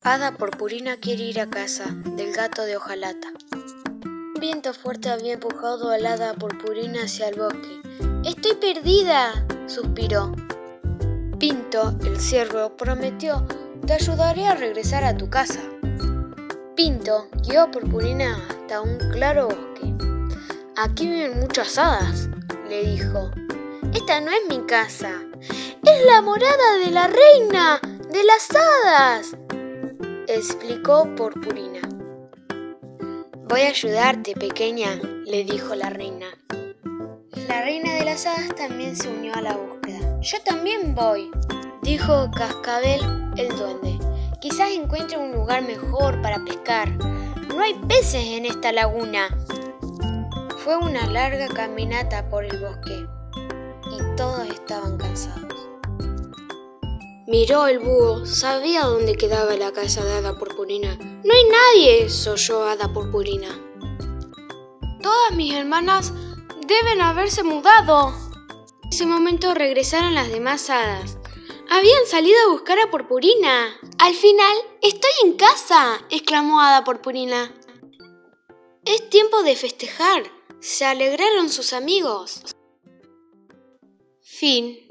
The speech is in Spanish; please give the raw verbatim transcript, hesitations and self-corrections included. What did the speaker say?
Hada Purpurina quiere ir a casa del gato de Hojalata. Un viento fuerte había empujado a la Hada Purpurina hacia el bosque. ¡Estoy perdida!, suspiró. Pinto, el ciervo, prometió: te ayudaré a regresar a tu casa. Pinto guió a Purpurina hasta un claro bosque. Aquí viven muchas hadas, le dijo. Esta no es mi casa, es la morada de la reina de las hadas, explicó Purpurina. Voy a ayudarte, pequeña, le dijo la reina. La reina de las hadas también se unió a la búsqueda. Yo también voy, dijo Cascabel el duende. Quizás encuentre un lugar mejor para pescar. No hay peces en esta laguna. Fue una larga caminata por el bosque y todos estaban cansados. Miró el búho, sabía dónde quedaba la casa de Hada Purpurina. ¡No hay nadie!, solló Hada Purpurina. Todas mis hermanas deben haberse mudado. En ese momento regresaron las demás hadas. Habían salido a buscar a Purpurina. Al final, estoy en casa, exclamó Hada Purpurina. Es tiempo de festejar. Se alegraron sus amigos. Fin.